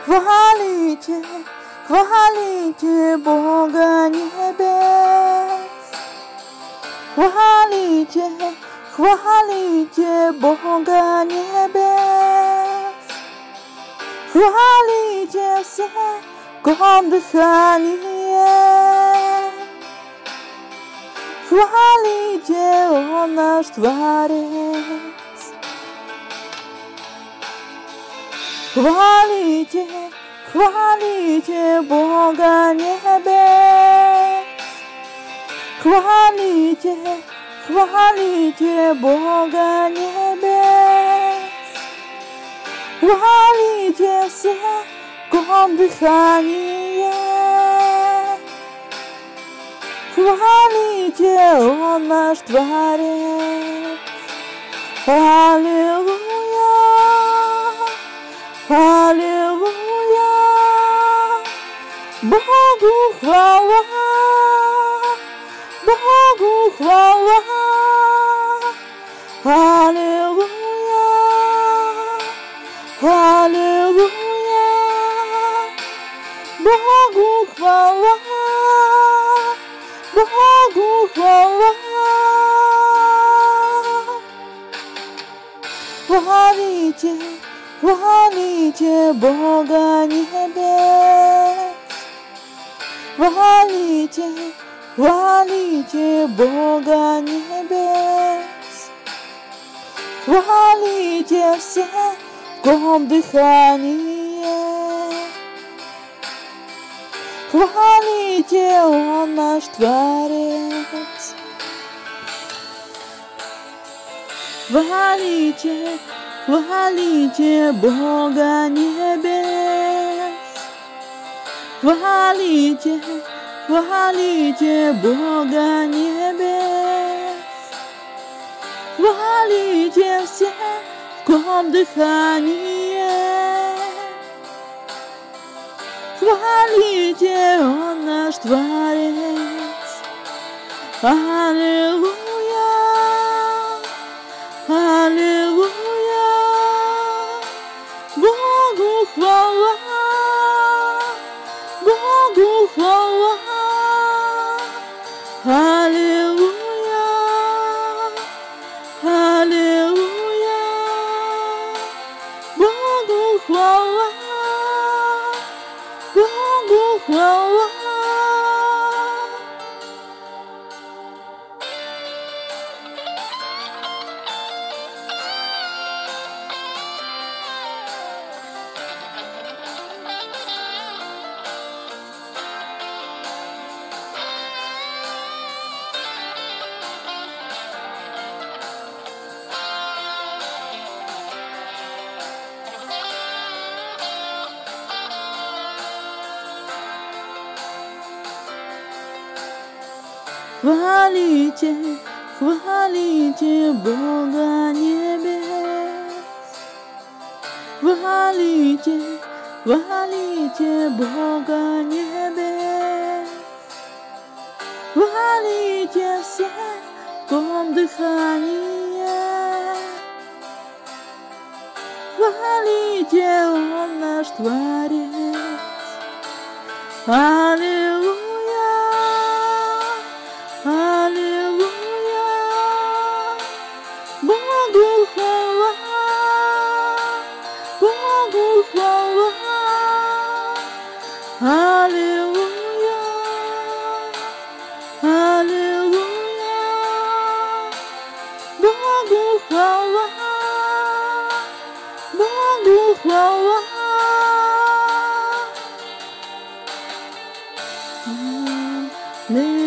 Хвалите, хвалите Бога небес. Хвалите, хвалите Бога небес. Хвалите все, ком дыхание. Хвалите, Он наш Творец. Хвалите, хвалите Бога небес. Хвалите, хвалите Бога небес. Хвалите все, ком дыхание. Хвалите, Он наш Творец. Аллилуйя, аллилуйя, Богу хвала, Богу хвала. Аллилуйя, аллилуйя, Богу хвала, Богу хвала. Хвалите, хвалите Бога небес. Хвалите, хвалите Бога небес. Хвалите все, в ком дыхание. Хвалите, Он наш Творец. Хвалите, хвалите Бога небес. Хвалите, хвалите Бога небес. Хвалите все, в ком дыхание. Хвалите, Он наш Творец. Аллилуйя, аллилуйя, Богу хвала, Богу хвала. Аллилуйя, аллилуйя, Богу хвала, Богу хвала. Хвалите, хвалите Бога небес. Хвалите, хвалите Бога небес. Хвалите все, в ком дыхание. Хвалите, Он наш Творец. Аллилуйя, аллилуйя, Богу хвала, Богу хвала. Аллилуйя, аллилуйя, Богу хвала, Богу хвала. Аллилуйя.